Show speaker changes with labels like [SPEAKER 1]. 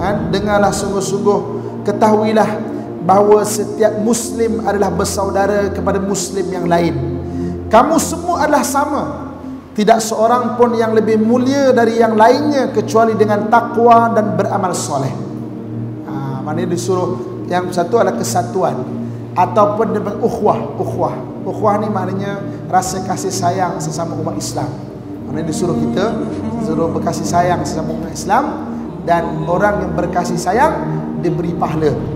[SPEAKER 1] Dengarlah sungguh-sungguh, ketahuilah bahawa setiap Muslim adalah bersaudara kepada Muslim yang lain. Kamu semua adalah sama. Tidak seorang pun yang lebih mulia dari yang lainnya kecuali dengan takwa dan beramal soleh. Maknanya disuruh, yang satu adalah kesatuan ataupun dengan ukhuwah. Ukhuwah ni maknanya rasa kasih sayang sesama umat Islam. Maknanya disuruh berkasih sayang sesama umat Islam, dan orang yang berkasih sayang diberi pahala.